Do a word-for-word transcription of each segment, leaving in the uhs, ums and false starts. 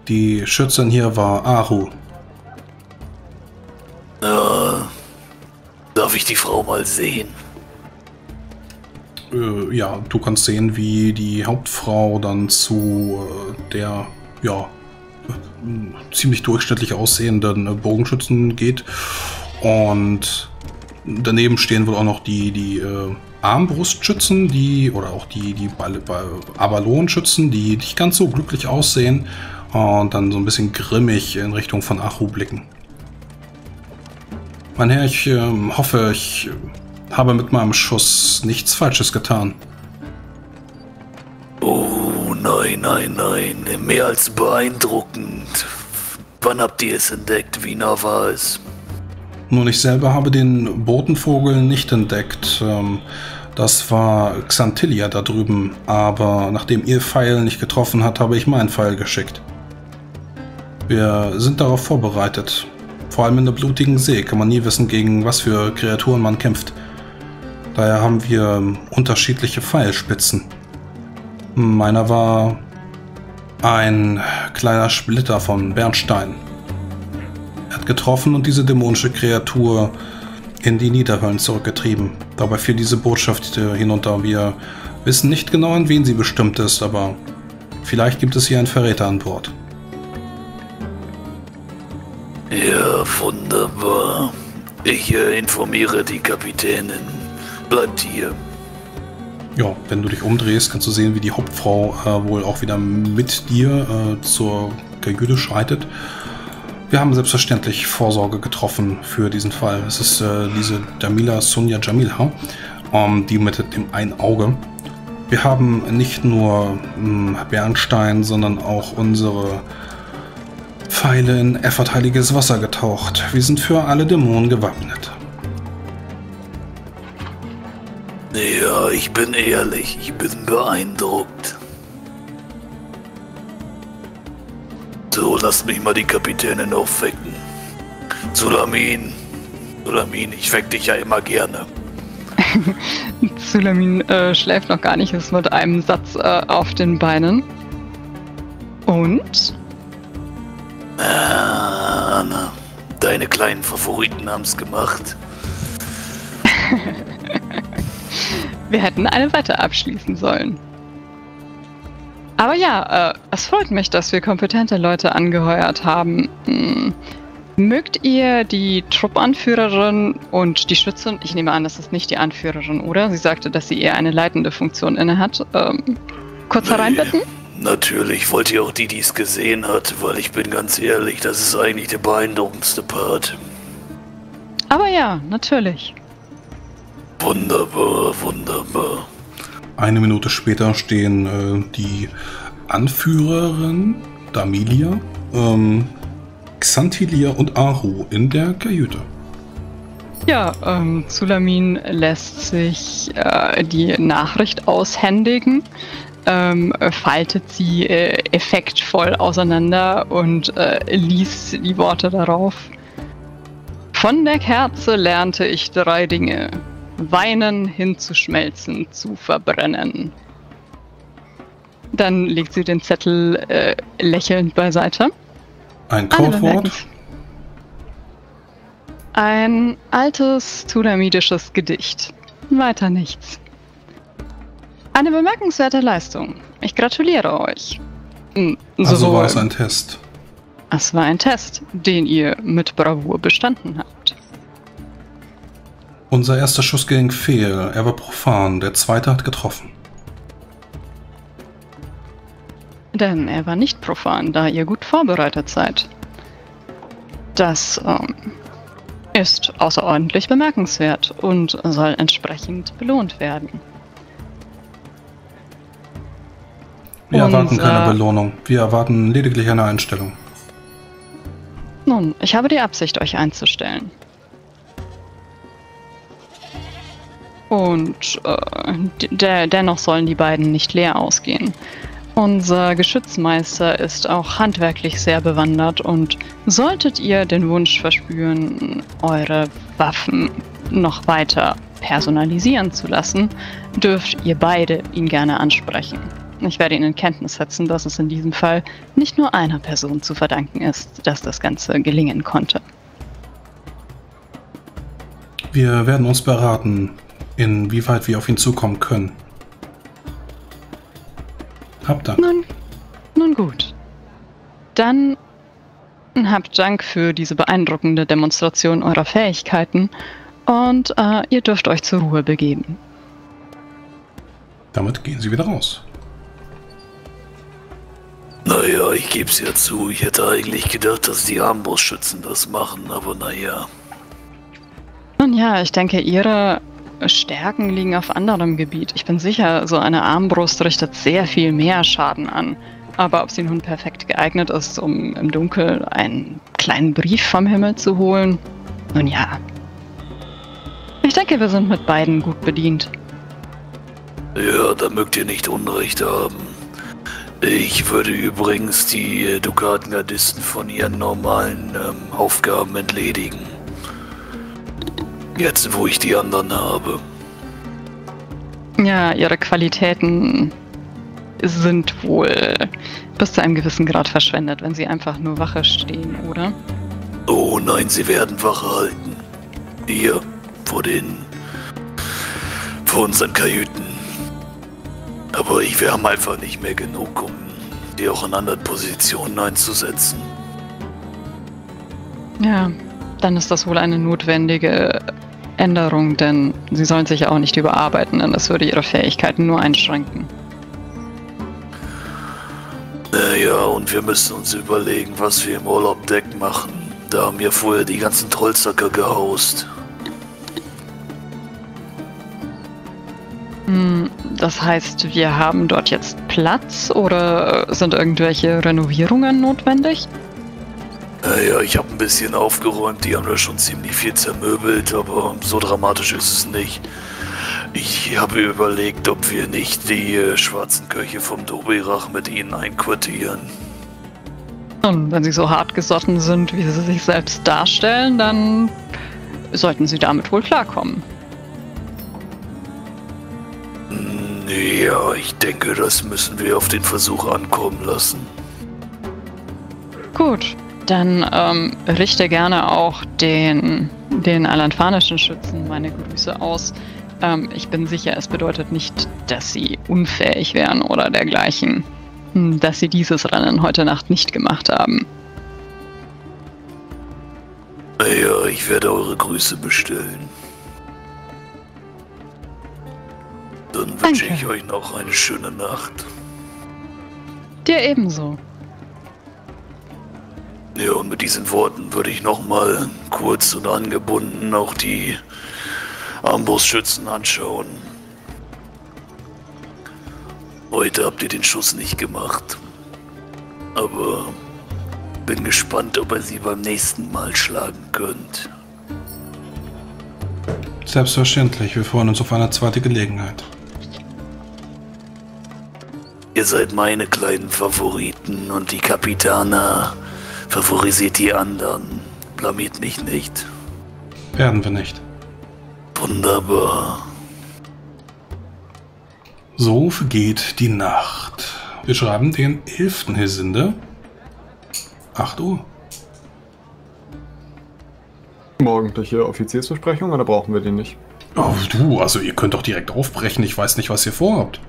Die Schützin hier war Aru. Ja, darf ich die Frau mal sehen? Äh, ja, du kannst sehen, wie die Hauptfrau dann zu äh, der, ja, äh, ziemlich durchschnittlich aussehenden äh, Bogenschützen geht. Und daneben stehen wohl auch noch die, die äh, Armbrustschützen, die, oder auch die, die Avalon-Schützen, die nicht ganz so glücklich aussehen und dann so ein bisschen grimmig in Richtung von Aru blicken. Mein Herr, ich äh, hoffe, ich habe mit meinem Schuss nichts Falsches getan. Oh, nein, nein, nein. Mehr als beeindruckend. Wann habt ihr es entdeckt? Wie nah war es? Nun, ich selber habe den Botenvogel nicht entdeckt. Ähm, das war Xantilia da drüben. Aber nachdem ihr Pfeil nicht getroffen hat, habe ich meinen Pfeil geschickt. Wir sind darauf vorbereitet. Vor allem in der blutigen See kann man nie wissen, gegen was für Kreaturen man kämpft. Daher haben wir unterschiedliche Pfeilspitzen. Meiner war ein kleiner Splitter von Bernstein. Er hat getroffen und diese dämonische Kreatur in die Niederhöllen zurückgetrieben. Dabei fiel diese Botschaft hinunter. Wir wissen nicht genau, an wen sie bestimmt ist, aber vielleicht gibt es hier einen Verräter an Bord. Ja, wunderbar. Ich äh, informiere die Kapitänin. Bleibt hier. Ja, wenn du dich umdrehst, kannst du sehen, wie die Hauptfrau äh, wohl auch wieder mit dir äh, zur Kajüte schreitet. Wir haben selbstverständlich Vorsorge getroffen für diesen Fall. Es ist äh, diese Jamila Sonja Jamila, ähm, die mit dem einen Auge. Wir haben nicht nur mh, Bernstein, sondern auch unsere Pfeile in efferteiliges Wasser getaucht. Wir sind für alle Dämonen gewappnet. Ja, ich bin ehrlich, ich bin beeindruckt. So, lasst mich mal die Kapitänin aufwecken. Sulamin, Sulamin, ich weck dich ja immer gerne. Sulamin äh, schläft noch gar nicht, ist mit einem Satz äh, auf den Beinen. Und? Ah, na, deine kleinen Favoriten haben's gemacht. Wir hätten eine Wette abschließen sollen. Aber ja, äh, es freut mich, dass wir kompetente Leute angeheuert haben. Hm. Mögt ihr die Truppanführerin und die Schützin, ich nehme an, das ist nicht die Anführerin, oder? Sie sagte, dass sie eher eine leitende Funktion innehat. Ähm, kurz hereinbitten? Natürlich, wollt ihr auch die, die es gesehen hat, weil ich bin ganz ehrlich, das ist eigentlich der beeindruckendste Part. Aber ja, natürlich. Wunderbar, wunderbar. Eine Minute später stehen äh, die Anführerin Damilia, ähm, Xantilia und Aru in der Kajüte. Ja, ähm, Sulamin lässt sich äh, die Nachricht aushändigen, ähm, faltet sie äh, effektvoll auseinander und äh, liest die Worte darauf. Von der Kerze lernte ich drei Dinge. Weinen, hinzuschmelzen, zu verbrennen. Dann legt sie den Zettel äh, lächelnd beiseite. Ein Codewort? Ein altes tulamidisches Gedicht. Weiter nichts. Eine bemerkenswerte Leistung. Ich gratuliere euch. Hm, also war es ein Test. Es war ein Test, den ihr mit Bravour bestanden habt. Unser erster Schuss ging fehl, er war profan, der zweite hat getroffen. Denn er war nicht profan, da ihr gut vorbereitet seid. Das ähm, ist außerordentlich bemerkenswert und soll entsprechend belohnt werden. Wir und, erwarten keine äh, Belohnung, wir erwarten lediglich eine Einstellung. Nun, ich habe die Absicht, euch einzustellen. Und äh, de dennoch sollen die beiden nicht leer ausgehen. Unser Geschützmeister ist auch handwerklich sehr bewandert und solltet ihr den Wunsch verspüren, eure Waffen noch weiter personalisieren zu lassen, dürft ihr beide ihn gerne ansprechen. Ich werde ihn in Kenntnis setzen, dass es in diesem Fall nicht nur einer Person zu verdanken ist, dass das Ganze gelingen konnte. Wir werden uns beraten, inwieweit wir auf ihn zukommen können. Habt Dank. Nun, nun gut. Dann habt Dank für diese beeindruckende Demonstration eurer Fähigkeiten und äh, ihr dürft euch zur Ruhe begeben. Damit gehen sie wieder raus. Naja, ich geb's ja zu. Ich hätte eigentlich gedacht, dass die Armbrustschützen das machen, aber naja. Nun ja, ich denke, ihre Stärken liegen auf anderem Gebiet. Ich bin sicher, so eine Armbrust richtet sehr viel mehr Schaden an. Aber ob sie nun perfekt geeignet ist, um im Dunkeln einen kleinen Brief vom Himmel zu holen, nun ja. Ich denke, wir sind mit beiden gut bedient. Ja, da mögt ihr nicht Unrecht haben. Ich würde übrigens die Dukatengardisten von ihren normalen ähm, Aufgaben entledigen. Jetzt, wo ich die anderen habe. Ja, ihre Qualitäten sind wohl bis zu einem gewissen Grad verschwendet, wenn sie einfach nur Wache stehen, oder? Oh nein, sie werden Wache halten. Hier, vor den... vor unseren Kajüten. Aber ich, wir haben einfach nicht mehr genug, um die auch in anderen Positionen einzusetzen. Ja, dann ist das wohl eine notwendige Änderung, denn sie sollen sich ja auch nicht überarbeiten, denn das würde ihre Fähigkeiten nur einschränken. Naja, und wir müssen uns überlegen, was wir im Urlaubdeck machen. Da haben ja vorher die ganzen Trollsacker gehaust. Das heißt, wir haben dort jetzt Platz oder sind irgendwelche Renovierungen notwendig? Naja, ich habe ein bisschen aufgeräumt, die haben da schon ziemlich viel zermöbelt, aber so dramatisch ist es nicht. Ich habe überlegt, ob wir nicht die äh, schwarzen Köche vom Dobirach mit ihnen einquartieren. Und wenn sie so hartgesotten sind, wie sie sich selbst darstellen, dann sollten sie damit wohl klarkommen. Ja, ich denke, das müssen wir auf den Versuch ankommen lassen. Gut, dann ähm, richte gerne auch den, den alanfanischen Schützen meine Grüße aus. Ähm, ich bin sicher, es bedeutet nicht, dass sie unfähig wären oder dergleichen, dass sie dieses Rennen heute Nacht nicht gemacht haben. Naja, ich werde eure Grüße bestellen. Dann wünsche ich euch noch eine schöne Nacht. Dir ebenso. Ja, und mit diesen Worten würde ich nochmal kurz und angebunden auch die Armbrustschützen anschauen. Heute habt ihr den Schuss nicht gemacht. Aber bin gespannt, ob ihr sie beim nächsten Mal schlagen könnt. Selbstverständlich, wir freuen uns auf eine zweite Gelegenheit. Ihr seid meine kleinen Favoriten und die Kapitana favorisiert die anderen. Blamiert mich nicht. Werden wir nicht. Wunderbar. So vergeht die Nacht. Wir schreiben den elften Hesinde. acht Uhr. Morgendliche Offiziersbesprechung, oder brauchen wir die nicht? Oh, du, also ihr könnt doch direkt aufbrechen. Ich weiß nicht, was ihr vorhabt.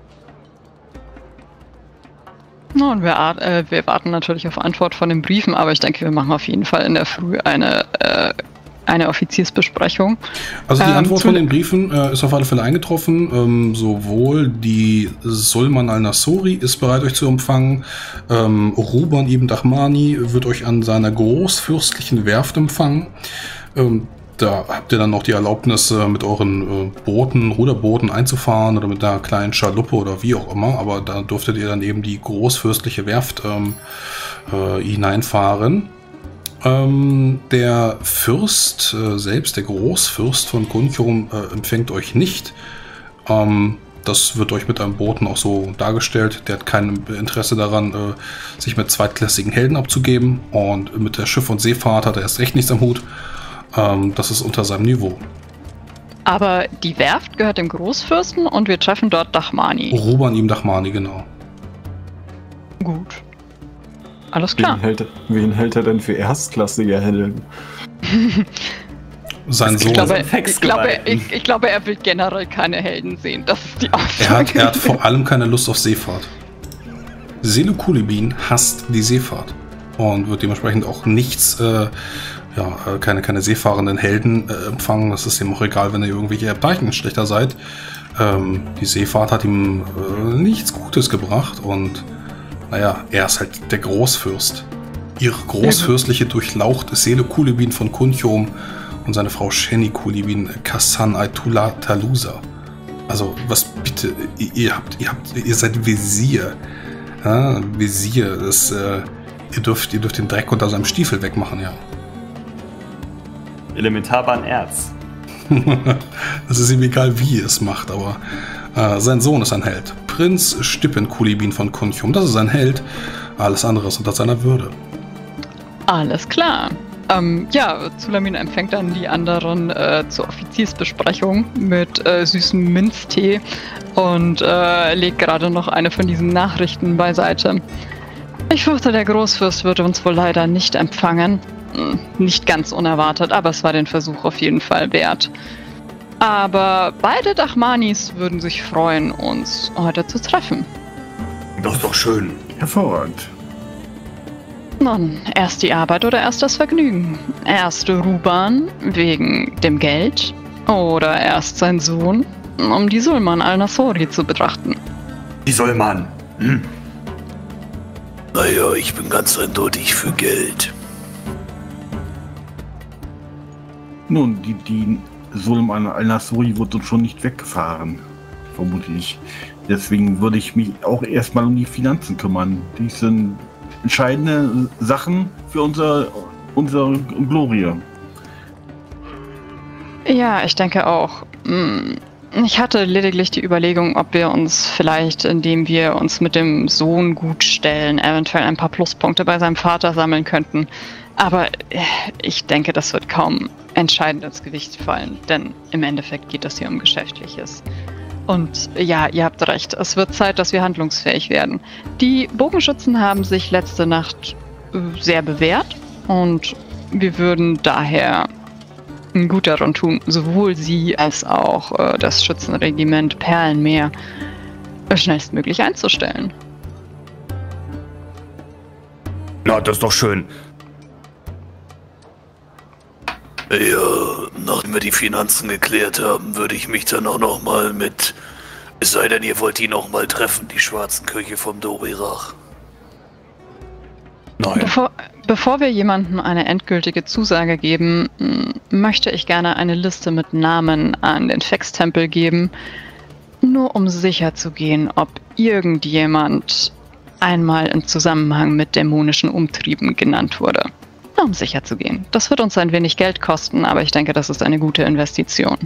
Nun, wir, äh, wir warten natürlich auf Antwort von den Briefen, aber ich denke, wir machen auf jeden Fall in der Früh eine, äh, eine Offiziersbesprechung. Also die ähm, Antwort von den Briefen äh, ist auf alle Fälle eingetroffen. Ähm, sowohl die Sulman al-Nasuri ist bereit, euch zu empfangen. Ähm, Ruban ibn Dahmani wird euch an seiner großfürstlichen Werft empfangen. Ähm, Da habt ihr dann noch die Erlaubnis, mit euren äh, Booten, Ruderbooten einzufahren oder mit einer kleinen Schaluppe oder wie auch immer. Aber da durftet ihr dann eben die großfürstliche Werft ähm, äh, hineinfahren. Ähm, der Fürst äh, selbst, der Großfürst von Gunchum, äh, empfängt euch nicht. Ähm, das wird euch mit einem Boten auch so dargestellt. Der hat kein Interesse daran, äh, sich mit zweitklassigen Helden abzugeben. Und mit der Schiff- und Seefahrt hat er erst recht nichts am Hut. Das ist unter seinem Niveau. Aber die Werft gehört dem Großfürsten und wir treffen dort Dachmani. Ruban ihm Dachmani, genau. Gut. Alles klar. Wen hält, wen hält er denn für erstklassige Helden? Sein Sohn. Ich glaube, ich, glaube, ich, ich glaube, er will generell keine Helden sehen. Das ist die Aussage. Er hat, er hat vor allem keine Lust auf Seefahrt. Selo Kulibin hasst die Seefahrt und wird dementsprechend auch nichts, äh, ja, keine, keine seefahrenden Helden äh, empfangen. Das ist ihm auch egal, wenn ihr irgendwelche Abteichenschlechter seid. Ähm, die Seefahrt hat ihm äh, nichts Gutes gebracht und naja, er ist halt der Großfürst. Ihre großfürstliche Durchlaucht Selo Kulibin von Kunchom und seine Frau Sheni Kulibin Kassan Aitula Talusa. Also, was bitte, ihr, ihr habt, ihr habt, ihr seid Visier. Ja, Visier, das, äh, ihr dürft, ihr dürft den Dreck unter seinem Stiefel wegmachen, ja. Elementarbanerz. Das ist ihm egal, wie ihr es macht, aber äh, sein Sohn ist ein Held. Prinz Stippen Kulibin von Kunchum, das ist ein Held. Alles andere ist unter seiner Würde. Alles klar. Ähm, ja, Zulamin empfängt dann die anderen äh, zur Offiziersbesprechung mit äh, süßem Minztee und äh, legt gerade noch eine von diesen Nachrichten beiseite. Ich fürchte, der Großfürst würde uns wohl leider nicht empfangen. Hm, nicht ganz unerwartet, aber es war den Versuch auf jeden Fall wert. Aber beide Dachmanis würden sich freuen, uns heute zu treffen. Das ist doch schön. Hervorragend. Nun, erst die Arbeit oder erst das Vergnügen? Erst Ruban wegen dem Geld oder erst sein Sohn, um die Sulman al-Nasori zu betrachten? Die Sulman. Hm. Naja, ich bin ganz eindeutig für Geld. Nun, die, die Sulman al-Nasori wird uns schon nicht weggefahren, vermutlich. Deswegen würde ich mich auch erstmal um die Finanzen kümmern. Die sind entscheidende Sachen für unser, unsere Glorie. Ja, ich denke auch. Ich hatte lediglich die Überlegung, ob wir uns vielleicht, indem wir uns mit dem Sohn gut stellen, eventuell ein paar Pluspunkte bei seinem Vater sammeln könnten. Aber ich denke, das wird kaum entscheidend ins Gewicht fallen, denn im Endeffekt geht es hier um Geschäftliches. Und ja, ihr habt recht, es wird Zeit, dass wir handlungsfähig werden. Die Bogenschützen haben sich letzte Nacht sehr bewährt und wir würden daher gut daran tun, sowohl sie als auch äh, das Schützenregiment Perlenmeer schnellstmöglich einzustellen. Na, das ist doch schön. Ja, nachdem wir die Finanzen geklärt haben, würde ich mich dann auch noch mal mit, es sei denn, ihr wollt die noch mal treffen, die schwarzen Köche vom Dorirach. Nein. Bevor, bevor wir jemandem eine endgültige Zusage geben, möchte ich gerne eine Liste mit Namen an den Fex-Tempel geben, nur um sicher zu gehen, ob irgendjemand einmal im Zusammenhang mit dämonischen Umtrieben genannt wurde. Um sicher zu gehen. Das wird uns ein wenig Geld kosten, aber ich denke, das ist eine gute Investition.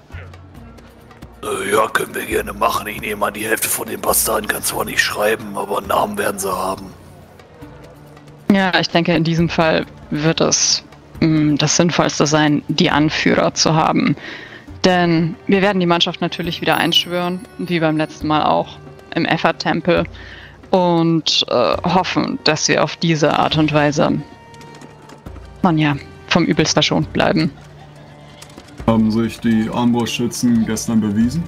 Äh, ja, können wir gerne machen. Ich nehme an, die Hälfte von den Bastarden kann zwar nicht schreiben, aber einen Namen werden sie haben. Ja, ich denke, in diesem Fall wird es mh, das Sinnvollste sein, die Anführer zu haben. Denn wir werden die Mannschaft natürlich wieder einschwören, wie beim letzten Mal auch, im Effort-Tempel und äh, hoffen, dass wir auf diese Art und Weise man ja vom Übelst verschont bleiben. Haben sich die Armbrustschützen gestern bewiesen?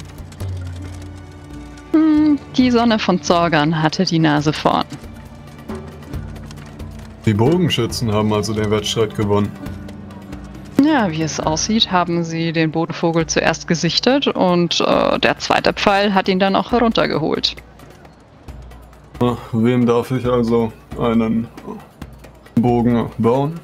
Hm, die Sonne von Zorgan hatte die Nase vorn. Die Bogenschützen haben also den Wettstreit gewonnen. Ja, wie es aussieht, haben sie den Bodenvogel zuerst gesichtet und äh, der zweite Pfeil hat ihn dann auch heruntergeholt. Ach, wem darf ich also einen Bogen bauen?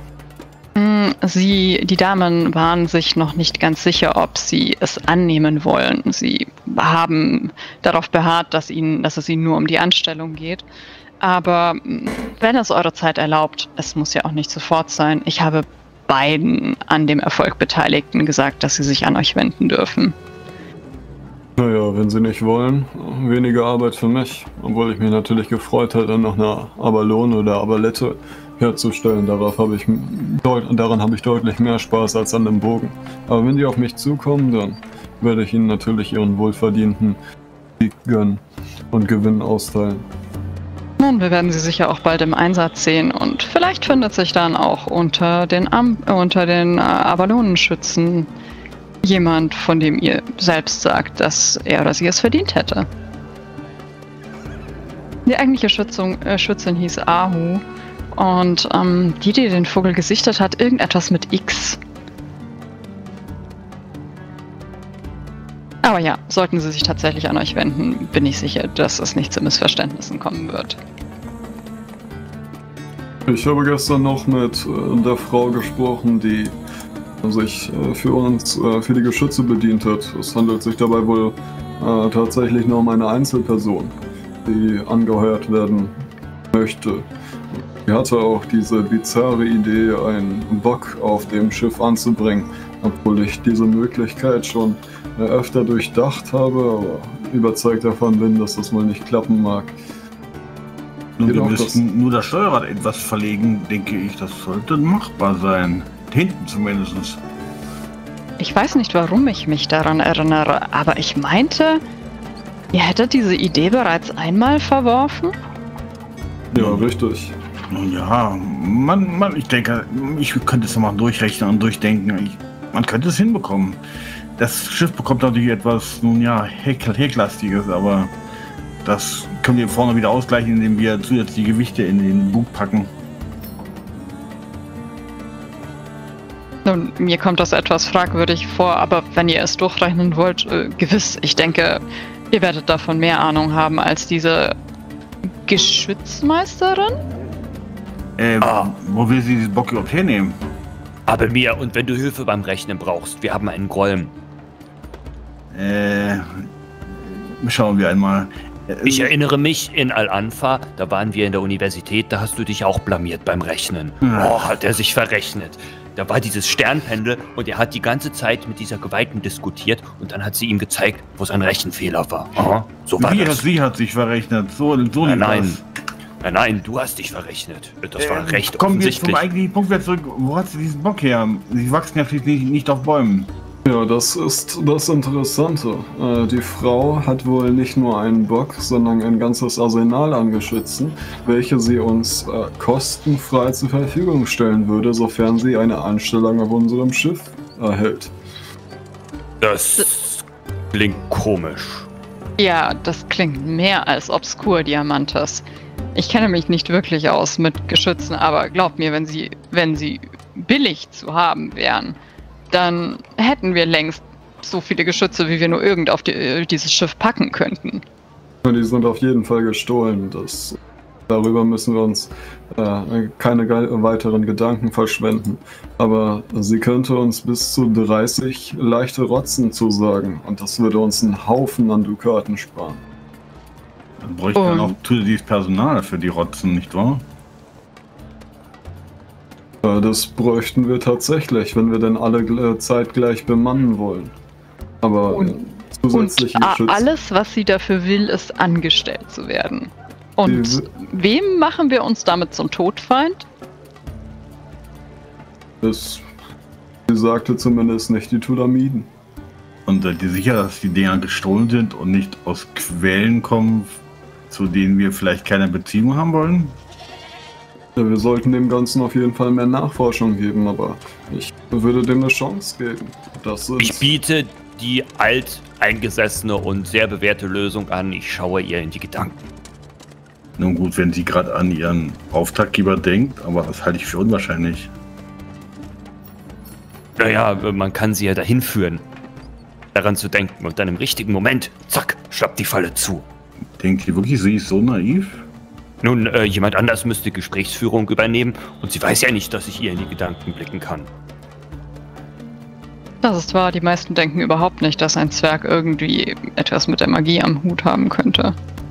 Sie, die Damen waren sich noch nicht ganz sicher, ob sie es annehmen wollen. Sie haben darauf beharrt, dass, ihnen, dass es ihnen nur um die Anstellung geht. Aber wenn es eure Zeit erlaubt, es muss ja auch nicht sofort sein, ich habe beiden an dem Erfolg Beteiligten gesagt, dass sie sich an euch wenden dürfen. Naja, wenn sie nicht wollen, weniger Arbeit für mich. Obwohl ich mich natürlich gefreut hätte, noch eine Abalone oder Abalette herzustellen. Darauf habe ich, daran habe ich deutlich mehr Spaß als an dem Bogen. Aber wenn die auf mich zukommen, dann werde ich ihnen natürlich ihren wohlverdienten Sieg gönnen und Gewinn austeilen. Nun, wir werden sie sicher auch bald im Einsatz sehen und vielleicht findet sich dann auch unter den, Am äh, unter den äh, Avalonenschützen jemand, von dem ihr selbst sagt, dass er oder sie es verdient hätte. Die eigentliche Schützung, äh, Schützin hieß Ahu und ähm, die, die den Vogel gesichtet hat, irgendetwas mit X. Aber ja, sollten sie sich tatsächlich an euch wenden, bin ich sicher, dass es nicht zu Missverständnissen kommen wird. Ich habe gestern noch mit äh, der Frau gesprochen, die sich äh, für uns, äh, für die Geschütze bedient hat. Es handelt sich dabei wohl äh, tatsächlich nur um eine Einzelperson, die angeheuert werden möchte. Sie hatte auch diese bizarre Idee, einen Bock auf dem Schiff anzubringen, obwohl ich diese Möglichkeit schon öfter durchdacht habe, aber überzeugt davon bin, dass das wohl nicht klappen mag. Nun, wir Jedoch müssen das- nur das Steuerrad etwas verlegen, denke ich. Das sollte machbar sein. Hinten zumindest. Ich weiß nicht, warum ich mich daran erinnere, aber ich meinte, ihr hättet diese Idee bereits einmal verworfen? Ja, richtig. Nun ja, man, man, ich denke, ich könnte es ja mal durchrechnen und durchdenken. Ich, man könnte es hinbekommen. Das Schiff bekommt natürlich etwas, nun ja, Heck, Hecklastiges, aber das können wir vorne wieder ausgleichen, indem wir zusätzliche Gewichte in den Bug packen. Nun, mir kommt das etwas fragwürdig vor, aber wenn ihr es durchrechnen wollt, äh, gewiss. Ich denke, ihr werdet davon mehr Ahnung haben als diese Geschützmeisterin? Äh, Ah. wo will sie diesen Bock überhaupt hernehmen? Aber mir, und wenn du Hilfe beim Rechnen brauchst, wir haben einen Golem. Äh, schauen wir einmal. Äh, Ich erinnere mich in Al-Anfa, da waren wir in der Universität, da hast du dich auch blamiert beim Rechnen. Ja. Oh, hat er sich verrechnet. Da war dieses Sternpendel und er hat die ganze Zeit mit dieser Geweihten diskutiert und dann hat sie ihm gezeigt, wo sein Rechenfehler war. Aha, so war sie, hat, das. sie hat sich verrechnet. So, so Nein, lief nein. das. Nein, nein, du hast dich verrechnet. Das war Äh, recht Kommen wir zum offensichtlich. eigentlichen Punkt wieder zurück. Wo hat sie diesen Bock her? Sie wachsen ja schließlich nicht, nicht auf Bäumen. Ja, das ist das Interessante. Äh, die Frau hat wohl nicht nur einen Bock, sondern ein ganzes Arsenal an Geschützen, welche sie uns äh, kostenfrei zur Verfügung stellen würde, sofern sie eine Anstellung auf unserem Schiff erhält. Das klingt komisch. Ja, das klingt mehr als obskur, Diamantes. Ich kenne mich nicht wirklich aus mit Geschützen, aber glaubt mir, wenn sie, wenn sie billig zu haben wären, dann hätten wir längst so viele Geschütze, wie wir nur irgend auf die, dieses Schiff packen könnten. Die sind auf jeden Fall gestohlen. Das, darüber müssen wir uns äh, keine ge weiteren Gedanken verschwenden. Aber sie könnte uns bis zu dreißig leichte Rotzen zusagen und das würde uns einen Haufen an Dukaten sparen. Dann bräuchte man Und- auch zusätzliches Personal für die Rotzen, nicht wahr? Äh, Das bräuchten wir tatsächlich, wenn wir denn alle äh, zeitgleich bemannen wollen. Aber Und- äh, Und zusätzliche a- Geschütze. alles, was sie dafür will, ist angestellt zu werden. Und Sie- wem machen wir uns damit zum Todfeind? Das, sie sagte zumindest nicht die Tulamiden. Und seid ihr sicher, dass die Dinger gestohlen sind und nicht aus Quellen kommen, zu denen wir vielleicht keine Beziehung haben wollen? Ja, wir sollten dem Ganzen auf jeden Fall mehr Nachforschung geben, aber ich würde dem eine Chance geben. Das sind, Ich biete die alteingesessene und sehr bewährte Lösung an. Ich schaue ihr in die Gedanken. Nun gut, wenn sie gerade an ihren Auftraggeber denkt, aber das halte ich für unwahrscheinlich. Naja, man kann sie ja dahin führen, daran zu denken und dann im richtigen Moment, zack, schlappt die Falle zu. Denkt ihr wirklich, sie ist so naiv? Nun, äh, jemand anders müsste Gesprächsführung übernehmen und sie weiß ja nicht, dass ich ihr in die Gedanken blicken kann. Das ist wahr, die meisten denken überhaupt nicht, dass ein Zwerg irgendwie etwas mit der Magie am Hut haben könnte.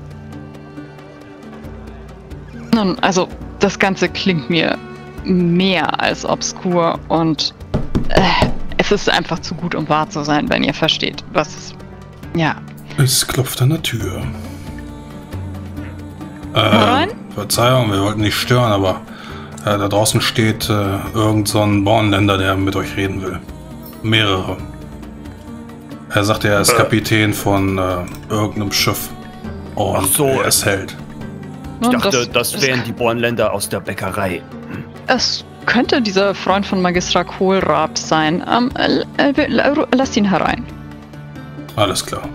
Nun, also, das Ganze klingt mir mehr als obskur und äh, es ist einfach zu gut, um wahr zu sein, wenn ihr versteht, was... Ja. Es klopft an der Tür. Herein? Äh, Verzeihung, wir wollten nicht stören, aber Äh, da draußen steht äh, irgend so ein Bornländer, der mit euch reden will. Mehrere. Er sagt, er ist äh. Kapitän von äh, irgendeinem Schiff. Und Ach so, er ist Held. Ich dachte, das, das wären die Bornländer aus der Bäckerei. Es könnte dieser Freund von Magistra Kohlraab sein. Ähm, äh, äh, lasst ihn herein. Alles klar.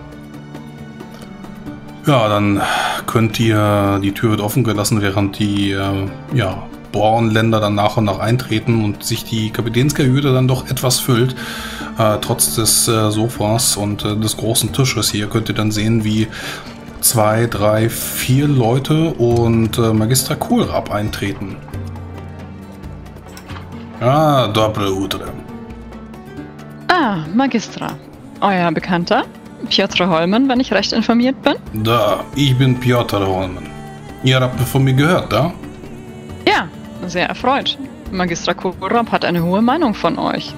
Ja, dann könnt ihr, die Tür wird offen gelassen, während die äh, ja, Bornländer dann nach und nach eintreten und sich die Kapitänskajüte dann doch etwas füllt. Äh, trotz des äh, Sofas und äh, des großen Tisches hier könnt ihr dann sehen, wie zwei, drei, vier Leute und äh, Magister Kohlraab eintreten. Ah, dobre utro. Ah, Magistra. Euer Bekannter? Piotr Holmen, wenn ich recht informiert bin? Da, ich bin Piotr Holmen. Ihr habt von mir gehört, da? Ja, sehr erfreut. Magistra Kohlraab hat eine hohe Meinung von euch.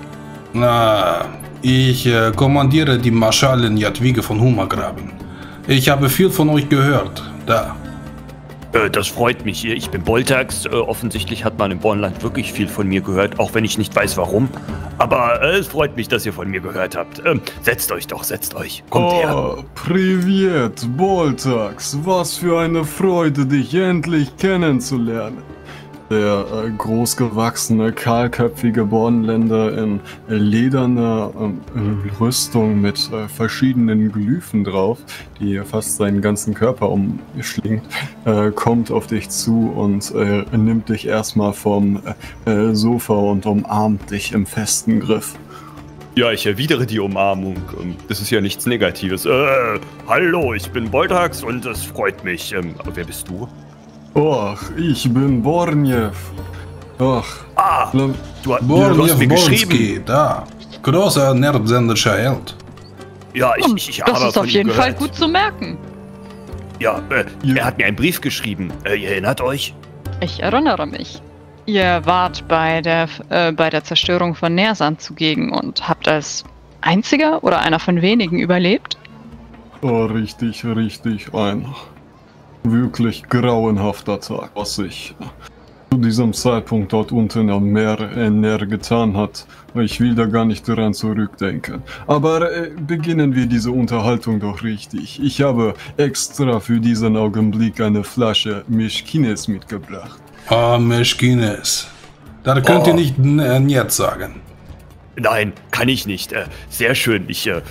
Na, ich äh, kommandiere die Marschallin Jadwiga von Hummergraben. Ich habe viel von euch gehört, da. Äh, das freut mich. Ich bin Boltax. Äh, offensichtlich hat man im Bornland wirklich viel von mir gehört, auch wenn ich nicht weiß warum. Aber äh, es freut mich, dass ihr von mir gehört habt. Ähm, setzt euch doch, setzt euch. Kommt oh, her. Privet, Boltax. Was für eine Freude, dich endlich kennenzulernen. Der äh, großgewachsene, kahlköpfige Bornländer in äh, lederner äh, Rüstung mit äh, verschiedenen Glyphen drauf, die fast seinen ganzen Körper umschlingt, äh, kommt auf dich zu und äh, nimmt dich erstmal vom äh, Sofa und umarmt dich im festen Griff. Ja, ich erwidere die Umarmung. Das ist ja nichts Negatives. Äh, hallo, ich bin Boltax und es freut mich. Ähm, wer bist du? Ach, ich bin Bornjev. Ach. Ah, du, du hast mir geschrieben. Da. Großer nerdsendischer Held. Ja, ich, ich, ich das habe ist auf jeden gehört. Fall gut zu merken. Ja, äh, ja, er hat mir einen Brief geschrieben. Äh, ihr erinnert euch? Ich erinnere mich. Ihr wart bei der, äh, bei der Zerstörung von Nersand zugegen und habt als einziger oder einer von wenigen überlebt? Oh, richtig, richtig, ein wirklich grauenhafter Tag, was sich zu diesem Zeitpunkt dort unten am Meer näher getan hat. Ich will da gar nicht daran zurückdenken. Aber äh, beginnen wir diese Unterhaltung doch richtig. Ich habe extra für diesen Augenblick eine Flasche Mischkines mitgebracht. Ah, Mischkines. Da könnt oh. ihr nicht äh, jetzt sagen. Nein, kann ich nicht. Äh, sehr schön. Ich, äh,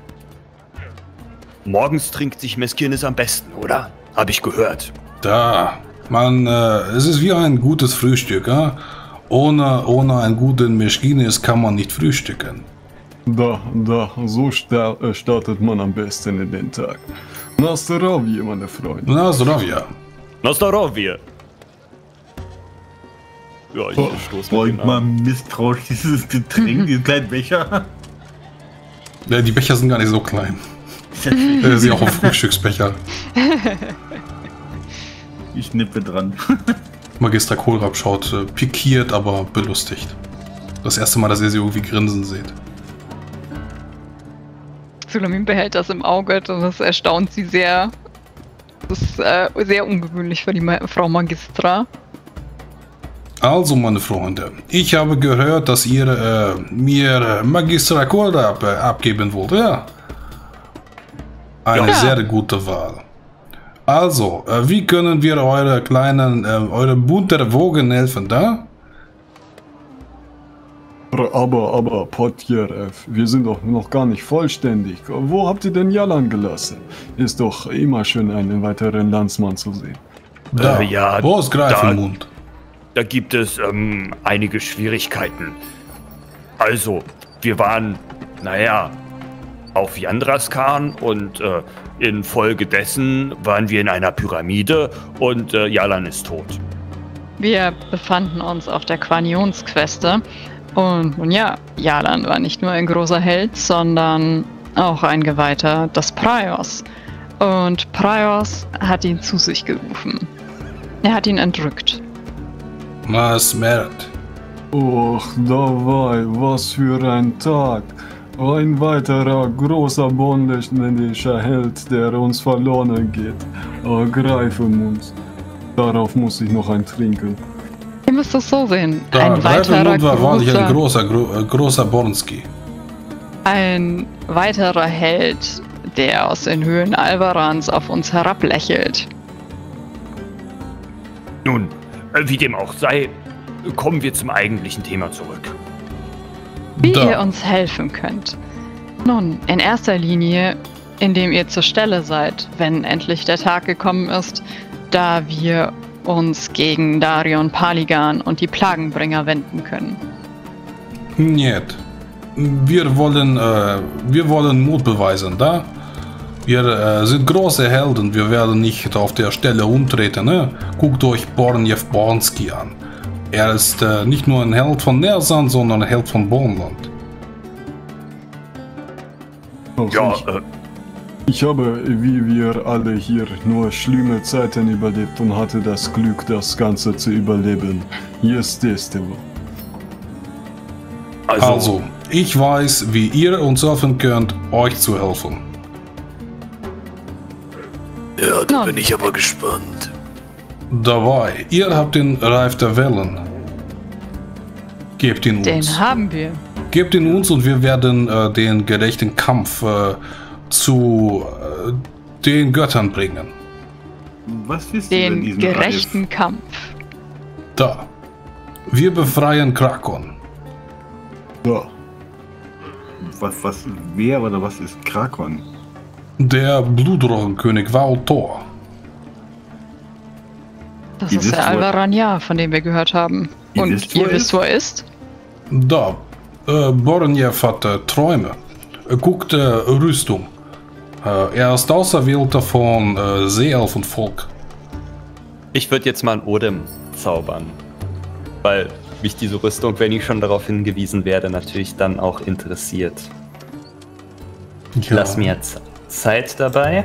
morgens trinkt sich Mischkines am besten, oder? Habe ich gehört. Da, man, äh, es ist wie ein gutes Frühstück, äh? Ohne, ohne einen guten Mischkines kann man nicht frühstücken. Da, da, so sta startet man am besten in den Tag. Na zdrowie, meine Freunde. Na zdrowie. Na zdrowie. Ja, ich oh, stoße Freut man misstrauisch dieses Getränk, diesen kleinen Becher. Ja, die Becher sind gar nicht so klein. äh, sie auch auf Frühstücksbecher. Ich nippe dran. Magister Kohlraab schaut äh, pikiert, aber belustigt. Das erste Mal, dass ihr sie irgendwie grinsen seht. Sulamin behält das im Auge, das erstaunt sie sehr. Das ist äh, sehr ungewöhnlich für die Ma Frau Magistra. Also, meine Freunde, ich habe gehört, dass ihr äh, mir Magister Kohlraab äh, abgeben wollt, ja? Eine ja. sehr gute Wahl. Also, äh, wie können wir eure kleinen, äh, eure bunter Wogen helfen, da? Aber, aber, Potjerev, wir sind doch noch gar nicht vollständig. Wo habt ihr denn Jalan gelassen? Ist doch immer schön, einen weiteren Landsmann zu sehen. Da, äh, ja, wo ist Greifenmund? Da, da gibt es ähm, einige Schwierigkeiten. Also, wir waren, naja, auf Yandraskan und äh, infolgedessen waren wir in einer Pyramide und äh, Jalan ist tot. Wir befanden uns auf der Quanionsqueste und nun ja, Jalan war nicht nur ein großer Held, sondern auch ein Geweihter des Praios. Und Praios hat ihn zu sich gerufen. Er hat ihn entrückt. Was Mert? Och, dabei, was für ein Tag. Ein weiterer großer bornländischer Held, der uns verloren geht. Oh, Greifenmund. Darauf muss ich noch ein trinken. Ihr müsst es so sehen. Da, Ein weiterer Greifenmund war wahrlich ein großer, großer, gro äh, großer Bornski. ein weiterer Held, der aus den Höhen Alvarans auf uns herablächelt. Nun, äh, wie dem auch sei, kommen wir zum eigentlichen Thema zurück. Wie Da. ihr uns helfen könnt. Nun, in erster Linie, indem ihr zur Stelle seid, wenn endlich der Tag gekommen ist, da wir uns gegen Darion Paligan und die Plagenbringer wenden können. Niet. Wir wollen, äh, wir wollen Mut beweisen, da? Wir äh, sind große Helden, wir werden nicht auf der Stelle umtreten, ne? Guckt euch Bornjev Bornski an. Er ist äh, nicht nur ein Held von Nersand, sondern ein Held von Bornland. Auch Ja, ich, äh, ich habe, wie wir alle hier, nur schlimme Zeiten überlebt und hatte das Glück, das Ganze zu überleben. Естественно. also, Also, ich weiß, wie ihr uns helfen könnt, euch zu helfen. Ja, da Nun. bin ich aber gespannt. Dabei, ihr habt den Reif der Wellen. Gebt ihn Den uns. haben wir. Gebt ihn uns und wir werden äh, den gerechten Kampf äh, zu äh, den Göttern bringen. Was wisst ihr in Den diesem gerechten Kampf. Da. Wir befreien Krakon. Ja, Reif? Was, was, wer oder was ist Krakon? Der Blutrochenkönig Valtor. Das Ihr ist wisst, der wo er- Alvaranja, von dem wir gehört haben. Ihr Und wisst, wo ihr er wisst, ist? wo er ist? Da. Äh, Bornjev hat äh, Träume. Er guckt äh, Rüstung. Äh, er ist Auserwählter von äh, Seeelfenvolk. Ich würde jetzt mal ein Odem zaubern, weil mich diese Rüstung, wenn ich schon darauf hingewiesen werde, natürlich dann auch interessiert. Ja. Lass mir jetzt Zeit dabei.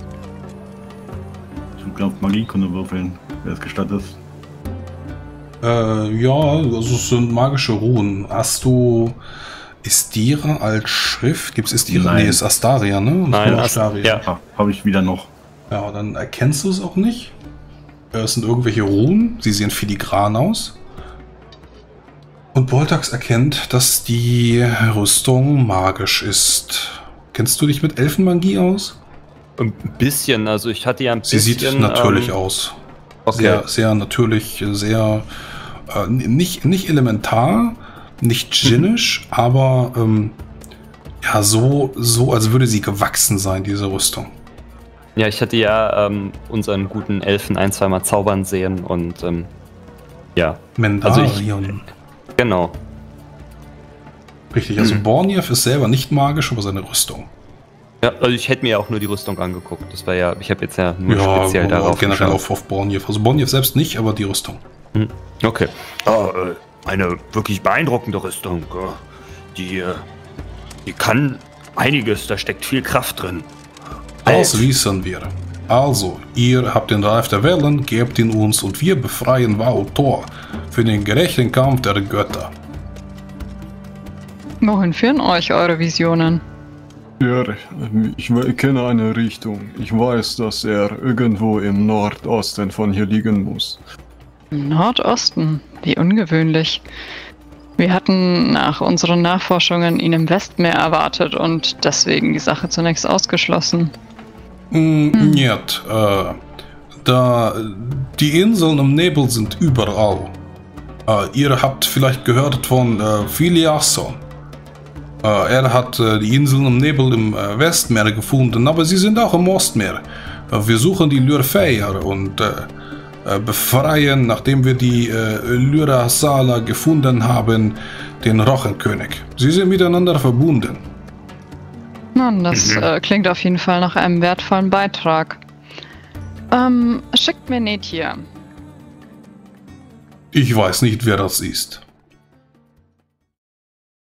Ich kann auf Magiekunde würfeln, wer es gestattet ist. Äh, ja, also es sind magische Runen. Hast du Istira als Schrift? Gibt es Istira? Nein. Nee, ist Astaria, ne? Und Nein, nur Ast- Astaria. ja. Ah, habe ich wieder noch. Ja, dann erkennst du es auch nicht. Äh, Es sind irgendwelche Runen. Sie sehen filigran aus. Und Boltax erkennt, dass die Rüstung magisch ist. Kennst du dich mit Elfenmagie aus? Ein bisschen, also ich hatte ja ein Sie bisschen... sieht natürlich ähm, aus. Okay. Sehr, sehr natürlich, sehr äh, nicht, nicht elementar, nicht djinnisch, aber ähm, ja, so, so, als würde sie gewachsen sein, diese Rüstung. Ja, ich hatte ja ähm, unseren guten Elfen ein, zweimal zaubern sehen und ähm, ja, Mendarion. Also ich- genau. Richtig, also Bornjev ist selber nicht magisch, aber seine Rüstung. Ja, also ich hätte mir ja auch nur die Rüstung angeguckt. Das war ja, ich habe jetzt ja nur Ja, speziell aber darauf generell geschaut. auf, auf Bornjev. Also Bornjev selbst nicht, aber die Rüstung. Hm, okay. ja, äh, eine wirklich beeindruckende Rüstung. äh, Die, äh, die kann einiges, da steckt viel Kraft drin. Das Alt. wissen wir. Also, ihr habt den Reif der Wellen, gebt ihn uns und wir befreien Valtor für den gerechten Kampf der Götter. Wohin führen euch eure Visionen? ja, ich we- kenne eine Richtung. Ich weiß, dass er irgendwo im Nordosten von hier liegen muss. Im Nordosten. Wie ungewöhnlich. Wir hatten nach unseren Nachforschungen ihn im Westmeer erwartet und deswegen die Sache zunächst ausgeschlossen. Mm, Niet. Äh, da die Inseln im Nebel sind überall. Äh, ihr habt vielleicht gehört von äh, Filiasson. Äh, er hat äh, die Inseln im Nebel im äh, Westmeer gefunden, aber sie sind auch im Ostmeer. Äh, wir suchen die Lyrfeyer und äh, äh, befreien, nachdem wir die äh, Lyrasala gefunden haben, den Rochenkönig. Sie sind miteinander verbunden. Nun, das äh, klingt auf jeden Fall nach einem wertvollen Beitrag. Ähm, schickt mir Netia. Ich weiß nicht, wer das ist.